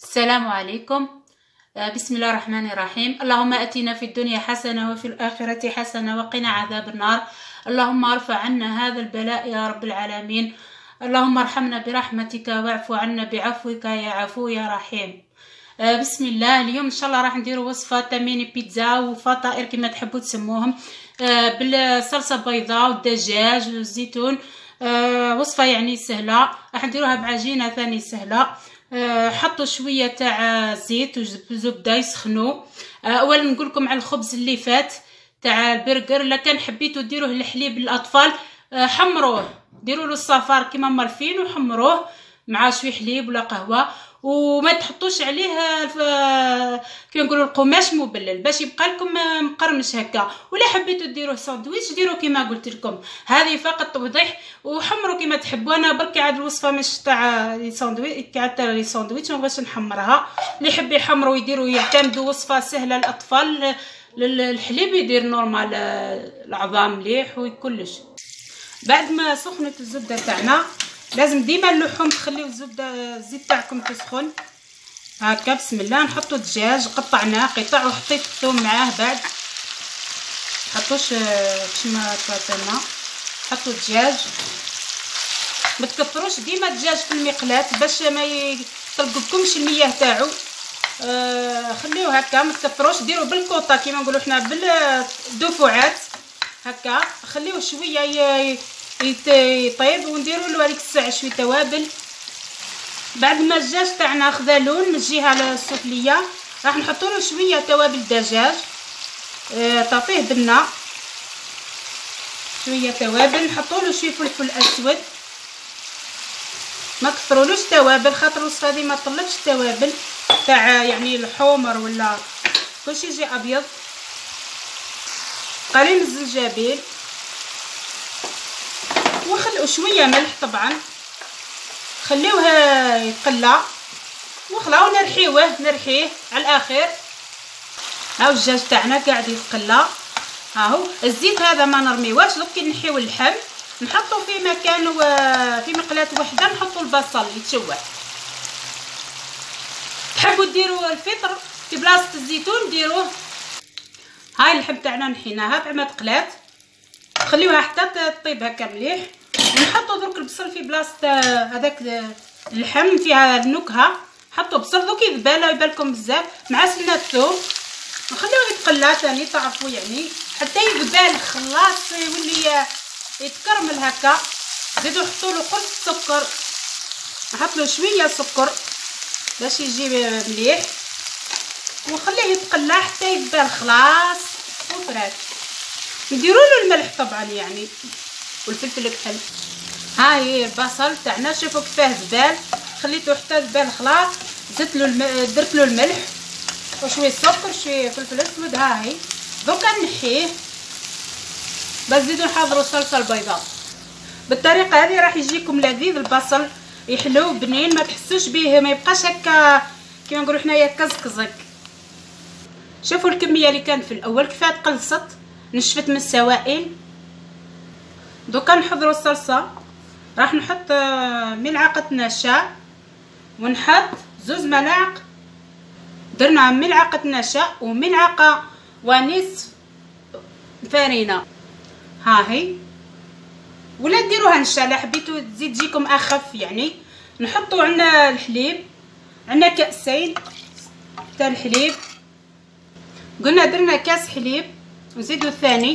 السلام عليكم. بسم الله الرحمن الرحيم. اللهم أتنا في الدنيا حسنة وفي الآخرة حسنة وقنا عذاب النار. اللهم ارفع عنا هذا البلاء يا رب العالمين. اللهم ارحمنا برحمتك واعف عنا بعفوك يا عفو يا رحيم. بسم الله. اليوم إن شاء الله راح نديروا وصفة تميني بيتزا وفطائر كما تحبوا تسموهم، بالصلصة بيضاء والدجاج والزيتون. وصفة يعني سهلة، راح نديروها بعجينة ثاني سهلة. حطوا شويه تاع زيت وزبده يسخنوا. اولا نقول لكم على الخبز اللي فات تاع البرجر، الا كان حبيتوا ديروه للحليب للاطفال حمروه، ديروا له الصفار كيما مالفين وحمروه مع شويه حليب ولا قهوه، وما تحطوش عليه كيما نقولوا القماش مبلل باش يبقى لكم مقرمش هكا. ولا حبيتوا ديروه ساندويتش ديروا كيما قلت لكم، هذه فقط توضيح. وحمروا كيما تحبوا. انا برك عاد الوصفه مش تاع لي ساندويتش، تاع لي ساندويتش ما بغيتش نحمرها. اللي يحب يحمروا يديروا يعتمدوا وصفه سهله للاطفال. الحليب يدير نورمال، العظام مليح وكلش. بعد ما سخنت الزبده تاعنا، لازم ديما اللحوم تخليو الزبده الزيت تاعكم تسخن هكا. بسم الله. نحطوا الدجاج قطعناه قطع وحطيت الثوم معاه. بعد حطوش باش ما تفاتلنا، حطوا الدجاج. ما تكثروش ديما الدجاج في المقلاة باش ما يطلقلكمش المياه تاعو. خليوه هكا، ما تكثروش. ديروا بالكوطه كيما نقولوا حنا بالدفعات هكا. خليوه شويه يطيب ونديروا له هذيك الساعه شويه توابل. بعد ما الدجاج تاعنا خذا لون من الجهه السفليه، راح نحطوا له شويه توابل الدجاج. تعطيه بنه، شويه توابل. نحطوا له شويه فلفل اسود، ما كثرولوش توابل خاطر الوصفه هذه ما طلبش توابل تاع يعني الحمر ولا كلشي يجي ابيض. قليل من الزنجبيل وخلوا شويه ملح طبعا. خليوه يتقلى وخلاو نرحيه على الاخر. هاو الدجاج تاعنا قاعد يتقلى. هاهو الزيت هذا ما نرميوهش، دوك كي نحيو اللحم نحطو في مكان في مقلاة وحده، نحطو البصل يتشوح. تحبوا ديروا الفطر في بلاصه الزيتون ديروه. هاي اللحم تاعنا نحيناها بعد ما تقلات، خليوها حتى تطيب هكا مليح. ونحطوا درك البصل في بلاصه هذاك اللحم فيها النكهه. حطوا بصل دوك يبالكم بزاف مع سنه الثوم، نخليوه يتقلى ثاني تعرفوا يعني حتى يذبال خلاص يولي يتكرمل هكا. زيدوا حطوا له قرص سكر، نحط له شويه سكر باش يجي مليح، ونخليه يتقلى حتى يذبال خلاص وفرات. نديروا له الملح طبعا يعني والفلفل الكحل. ها هي البصل تاعنا، شوفوا كيفاه ذبال، خليته حتى ذبال خلاص. زدت له درت له الملح وشويه سكر شويه فلفل اسود. ها هي دوكا نحيه. بس زيدوا نحضروا الصلصه البيضاء بالطريقه هذه، راح يجيكم لذيذ. البصل يحلو بنين، ما تحسوش به ما يبقاش هكا كيما نقولوا حنايا كزكزك. شوفوا الكميه اللي كانت في الاول كيفاه تقلصت نشفت من السوائل. دوكا نحضروا الصلصه. راح نحط ملعقه نشا، ونحط 2 ملاعق، درنا ملعقه نشا وملعقه ونصف فرينه. ها هي. ولا ديروها نشا لا حبيتو تزيد تجيكم اخف يعني. نحطوا عندنا الحليب، عندنا كاسين تاع الحليب. قلنا درنا كاس حليب ونزيدوا الثاني،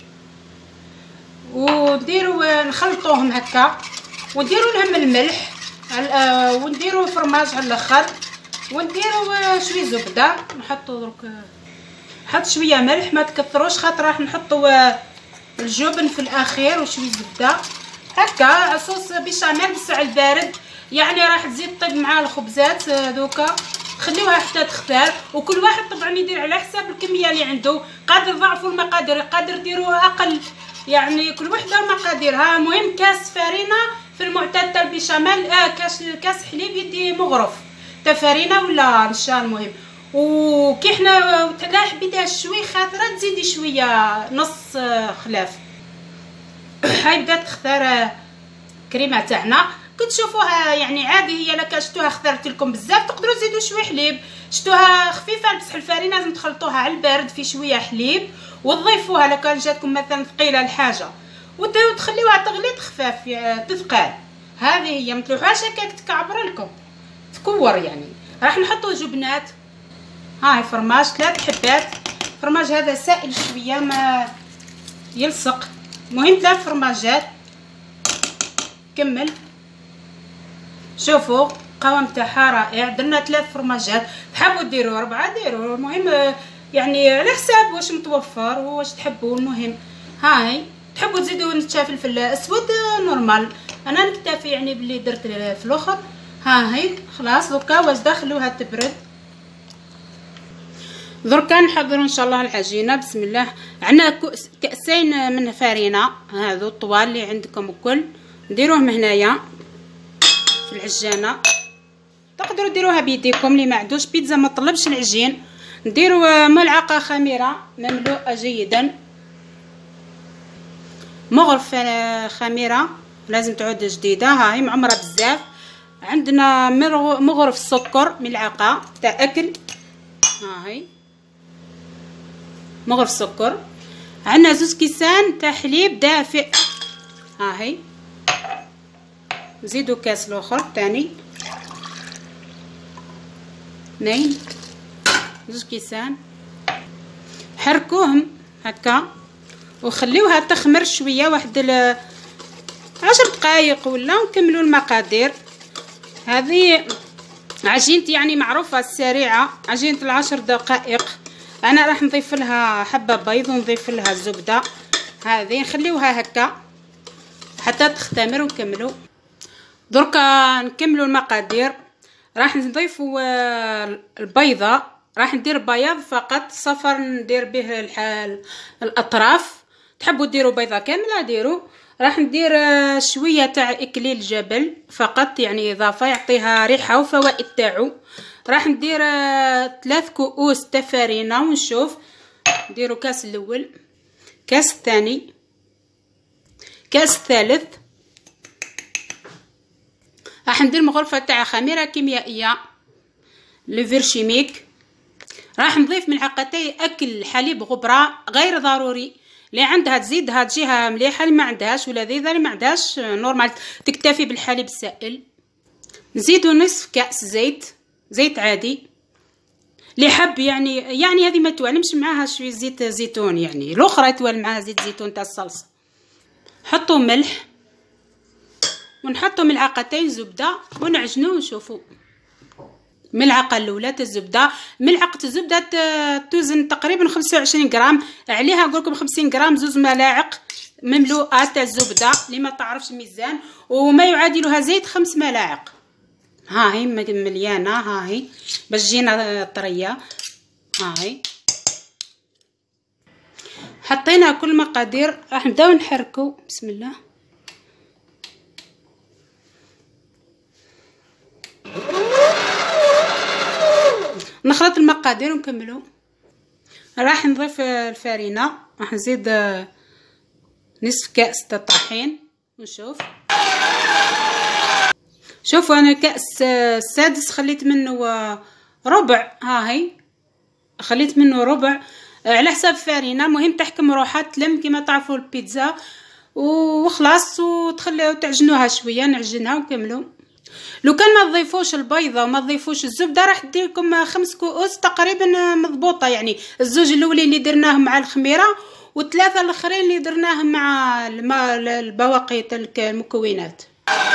ونديروا نخلطوهم هكا، ونديروا لهم الملح ونديروا فرماج على الاخر، ونديروا شويه زبده. نحطوا درك نحط شويه ملح ما تكثروش خاطر راح نحطوا الجبن في الاخير وشويه زبده هكا. صوص بيشاميل بس على البارد يعني. راح تزيد طيب مع الخبزات دوكا، خليوها حتى تختار. وكل واحد طبعا يدير على حساب الكميه اللي عنده. قادر ضعفوا المقادير، قادر ديروها اقل يعني، كل وحده مقاديرها. المهم كاس فرينه في المعتاد تاع البيشاميل، كاس حليب يدي مغرف تاع فرينه ولا نشا. المهم وكي حنا لا حبيتيها شويه خاطره تزيدي شويه نص خلاف. هاي بدات تختار كريمه تاعنا. كتشوفوها يعني عادي. هي الا كشتوها خضرت لكم بزاف تقدروا تزيدوا شويه حليب. شتوها خفيفه بصح الفرينه لازم تخلطوها على البارد في شويه حليب وتضيفوها الا كان جاتكم مثلا ثقيله الحاجه وتخليوها تغلي تخفاف تثقال. هذه هي ما تلوحوهاش هكاك تكعبر لكم تكور يعني. راح نحطوا جبنات. هاي فرماج 3 حبات. فرماج هذا سائل شويه ما يلصق. مهم 3 فرماجات. كمل شوفوا القوام تاعها رائع. درنا 3 فرماجات. تحبوا ديروا 4 ديروا. المهم يعني على حساب واش متوفر واش تحبوا. المهم هاي تحبوا تزيدوا نتشا فلفل اسود نورمال. انا نكتفي يعني باللي درت في الاخر. هاي خلاص دوكا واش دخلوها تبرد. دركا نحضروا ان شاء الله العجينه. بسم الله. عندنا كاسين من فرينه هذو الطوال اللي عندكم الكل نديروهم هنايا في العجانه. تقدروا ديروها بيديكم اللي ما عندوش بيتزا ما طلبش العجين. نديروا ملعقه خميره مملوءه جيدا. مغرف خميره لازم تعود جديده. هاي معمره بزاف. عندنا مغرف سكر ملعقه تاع اكل. هاي مغرف سكر. عندنا 2 كيسان تاع حليب دافئ. هاي نزيدو كاس الاخر تاني 2 كيسان. حركوهم هكا وخليوها تخمر شويه واحد 10 دقائق ولا ونكملوا المقادير. هذه عجينتي يعني معروفه السريعه عجينه ال10 دقائق. انا راح نضيف لها حبه بيض ونضيف لها زبده. هذه نخليوها هكا حتى تختمر ونكملوا. دركا نكملوا المقادير. راح نضيفوا البيضه. راح ندير بياض فقط صفر ندير به الاطراف. تحبوا ديروا بيضه كامله ديروا. راح ندير شويه تاع اكليل جبل فقط يعني اضافه يعطيها ريحه وفوائد تاعو. راح ندير 3 كؤوس تاع فرينه ونشوف. نديروا كاس الاول كاس الثاني كاس الثالث. راح ندير مغرفه تاع خميره كيميائيه لفيرشيميك. راح نضيف ملعقتي اكل حليب غبره غير ضروري. اللي عندها تزيدها تجيها مليحه. اللي ما عندهاش ولذيذه اللي ما عندهاش نورمال تكتفي بالحليب السائل. نزيدوا نصف كاس زيت عادي. اللي حب يعني هذه ما توالمش معاها شويه زيت زيتون يعني الاخرى توالم معاها زيت زيتون تاع الصلصه. حطوا ملح ونحطوا ملعقتين زبده ونعجنوا ونشوفوا. ملعقه الاولى تاع الزبده. ملعقه الزبده توزن تقريبا 25 غرام. عليها نقول لكم 50 غرام 2 ملاعق مملوءه تاع الزبده اللي ما تعرفش الميزان وما يعادلها زيت 5 ملاعق. ها هي مليانه. ها هي باش تجينا طريه. ها هي حطينا كل مقادير. راح نبداو نحركوا. بسم الله. نخلط المقادير ونكملوا. راح نضيف الفرينه. راح نزيد نصف كاس تاع الطحين ونشوف. شوفوا انا كاس السادس خليت منه ربع. ها هي خليت منه ربع على حساب فرينه. مهم تحكم روحها تلم كما تعرفوا البيتزا وخلاص وتخليو تعجنوها شويه. نعجنها ونكملوا. لو كان ما تضيفوش البيضه وما تضيفوش الزبده راح ديركم 5 كؤوس تقريبا مضبوطه يعني. الزوج الاولين اللي درناهم مع الخميره و3 الاخرين اللي درناهم مع البواقي تاع المكونات.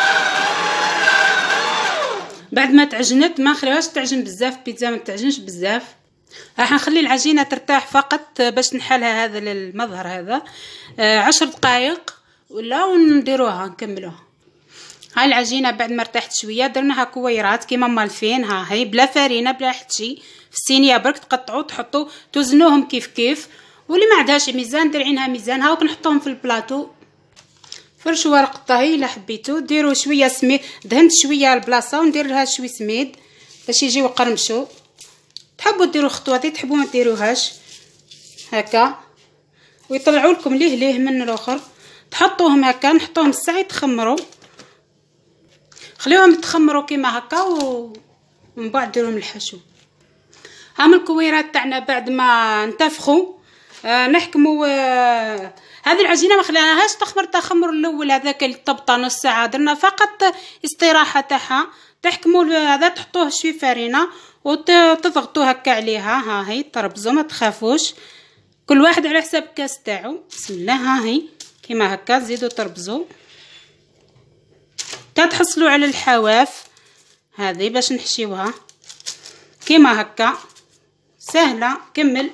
بعد ما تعجنت ما نخليوهاش تعجن بزاف. بيتزا ما تعجنش بزاف. راح نخلي العجينه ترتاح فقط باش نحلها هذا المظهر هذا 10 دقائق ولا ونديروها نكملوها. هاي العجينه بعد ما ارتاحت شويه درناها كويرات كيما مالفين. ها هي بلا فرينه بلا حتى شي. في الصينيه برك تقطعوا تحطوا توزنوهم كيف واللي ما عندهاش ميزان درعينها ميزان. هاو نحطوهم في البلاطو. فرشوا ورق الطهي الا حبيتو. ديروا شويه سميد. دهنت شويه البلاصه وندير لها شويه سميد باش يجيو قرمشوا. تحبوا ديروا خطواتي تحبوا ما ديروهاش هكا ويطلعوا لكم ليه من الاخر. تحطوهم هكا نحطوهم الساعه يتخمروا. خليوهم يتخمروا كيما هكا ومن بعد ديروهم الحشو. هام الكويرات تاعنا بعد ما انتفخوا نحكموا هذه العجينه ما خليناهاش تخمر تخمر الاول هذاك الطبطه نص ساعه، درنا فقط استراحه تاعها. تحكموا هذا تحطوه شوي فرينه وتضغطوا هكا عليها. ها هي تربزوا ما تخافوش، كل واحد على حسب الكاس تاعو. بسم الله. ها هي كيما هكا تزيدوا تربزوا تحصلوا على الحواف هذه باش نحشيوها كيما هكا سهله. كمل.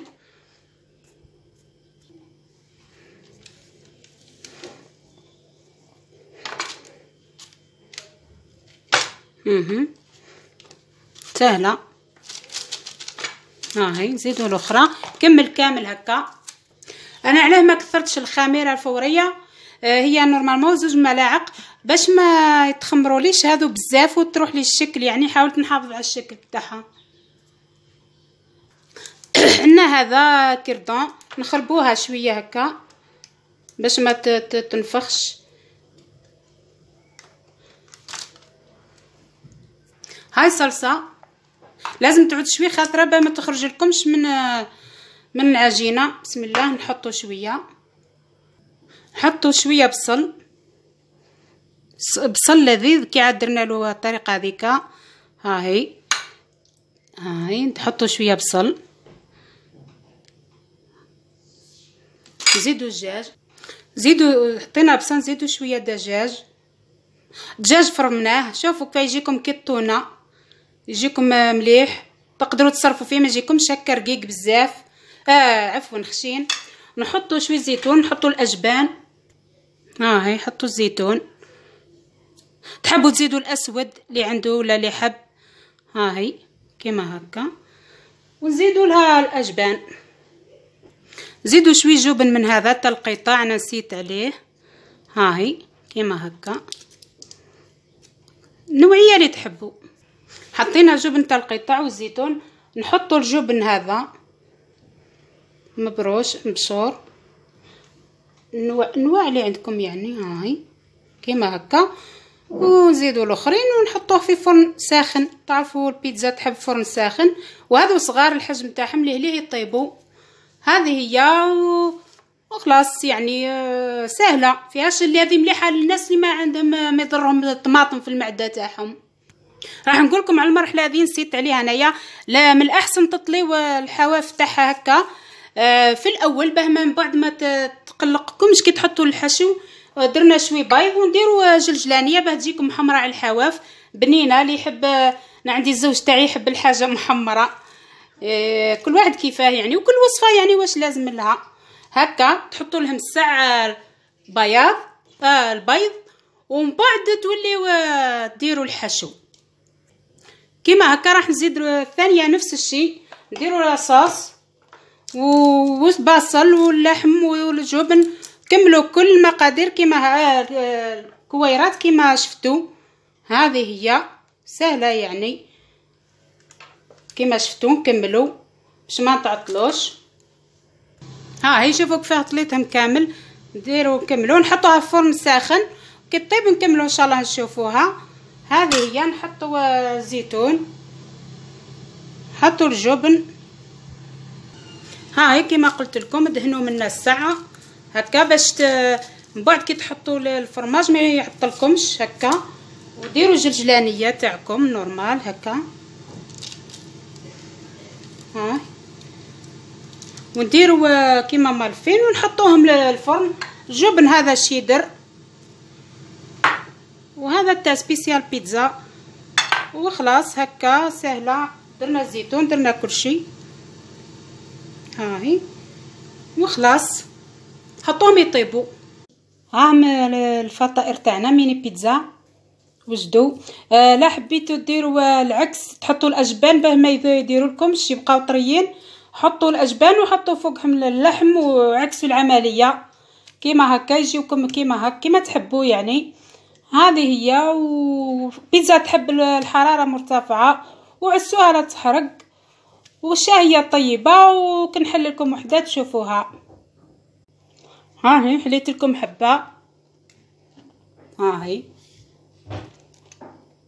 سهله. ها هي نزيدوا الاخرى. كمل كامل هكا. انا علاه ما كثرتش الخميره الفوريه، هي نورمالمون 2 ملاعق باش ما يتخمروليش هذو بزاف وتروح لي الشكل، يعني حاولت نحافظ على الشكل تاعها. عندنا هذا كردون نخربوها شويه هكا باش ما تنفخش. هاي صلصه لازم تعود شويه خاطره با ما تخرج لكمش من العجينه. بسم الله. نحطوا شويه بصل لذيذ كي عاد درنا له الطريقه هذيك. ها هي نحطوا شويه بصل. نزيدوا الدجاج. حطينا بصل. نزيدوا شويه دجاج فرمناه. شوفوا كيف يجيكم كي التونه، يجيكم مليح. تقدروا تصرفوا فيه ما يجيكمش هكا رقيق بزاف. عفوا خشين. نحطوا شويه زيتون. نحطوا الاجبان. ها هي حطوا الزيتون. تحبوا تزيدوا الاسود اللي عنده ولا اللي حب. ها هي كيما هكا. ونزيدوا لها الاجبان. زيدوا شويه جبن من هذا تاع القيطع انا نسيت عليه. ها هي كيما هكا النوعيه اللي تحبوا. حطينا جبن تاع القيطع والزيتون. نحطوا الجبن هذا مبشور النوع اللي عندكم يعني. ها هي كيما هكا. ونزيدوا الاخرين ونحطوه في فرن ساخن. تعرفوا البيتزا تحب فرن ساخن، وهذو صغار الحجم تاعهم ليه يطيبوا. هذه هي وخلاص يعني سهله فيهاش اللي هذه مليحه للناس اللي ما عندهم ما يضرهم الطماطم في المعده تاعهم. راح نقول لكم على المرحله هذه نسيت عليها انايا. لا من الاحسن تطليو الحواف تاعها هكا في الاول باه من بعد ما تقلقكمش كي تحطوا الحشو. درنا شوي بيض ونديروا جلجلانيه باه تجيكم محمره على الحواف بنينه. اللي يحب انا عندي الزوج تاعي يحب الحاجه محمره. كل واحد كيفاه يعني، وكل وصفه يعني واش لازم لها. هكا تحطوا لهم الساعه البيض ومن بعد توليو ديروا الحشو كيما هكا. راح نزيد الثانيه نفس الشيء. نديروا لاصوص والبصل واللحم والجبن. كملوا كل المقادير كيما الكويرات كيما شفتوا. هذه هي سهله يعني كيما شفتوا. نكملوا باش ما نتعطلوش. ها هي شوفوا كيف طليتهم كامل. نديروا نكملوا نحطوها في فرن ساخن كي طيب نكملوا ان شاء الله نشوفوها. هذه هي. نحطوا الزيتون. حطوا الجبن. ها هي كيما قلت لكم دهنوا منا الساعه هكا باش من بعد كي تحطوا الفرماج ما يعطلكمش هكا. وديروا الجلجلانيه تاعكم نورمال هكا. ها ونديروا كيما مالفين ونحطوهم للفرن. الجبن هذا شيدر وهذا تاع سبيسيال بيتزا. وخلاص هكا سهله. درنا الزيتون درنا كل شيء. ها هي وخلاص حطوهم يطيبوا. هاهم الفطائر تاعنا ميني بيتزا وجدوا. لا حبيتوا ديروا العكس تحطوا الاجبان باه ما يديروا لكمش يبقاو طريين. حطوا الاجبان وحطوا فوقهم اللحم وعكسوا العمليه كيما هكا يجيوكم كيما هكا كيما تحبوا يعني. هذه هي. وبيتزا تحب الحراره مرتفعه وعسوها لا تحرق والشاهيه طيبه. وكنحل لكم وحده تشوفوها. ها هي حليت لكم حبه. ها هي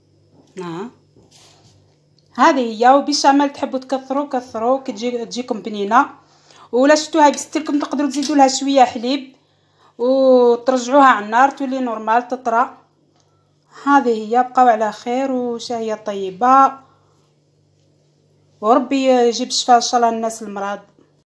هذه هي. وبشاميل تحبوا تكثروا كثروا، تجيكم بنينه. ولا شفتوها بست لكم تقدروا تزيدوا لها شويه حليب وترجعوها على النار تولي نورمال تطرى. هذه هي. بقاو على خير وشهيه طيبه، وربي يجيب الشفاء ان شاء الله للناس المرض.